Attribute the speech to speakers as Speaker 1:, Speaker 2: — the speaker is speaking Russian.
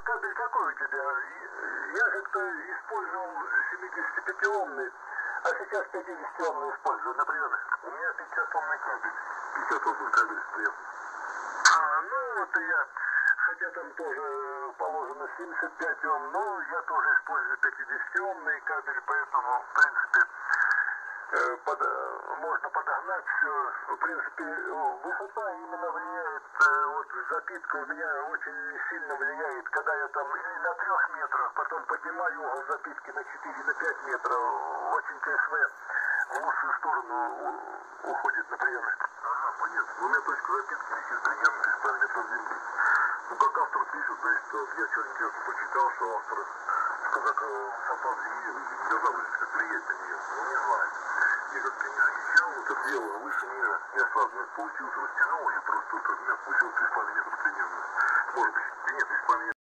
Speaker 1: кабель какой у тебя? Я как-то использовал 75-омный, а сейчас 50-омный использую, например. У меня 50-омный кабель. 50-омный кабель стоит. Ну вот и я, хотя там тоже положено 75 Ом, но я тоже использую 50-омный кабель, поэтому, в принципе, можно подогнать все. В принципе, высота именно влияет, вот запитка у меня очень сильно влияет, когда я там или на 3 метрах, потом поднимаю угол запитки на 4, на 5 метров, очень КСВ в лучшую сторону уходит, например. Ага, понятно. У меня точка запитки висит примерно 3,5 метров земли. Ну, как автор пишет, значит, вот я что-то интересно почитал, что автор, что как фантазии должна быть как влиять на нее. Ну, не знаю. Я как-то не ощущал это дело выше ниже. Я сразу получился, растянул, и просто размер получился 3,5 метра примерно. Может быть, да нет, 3,5 метра.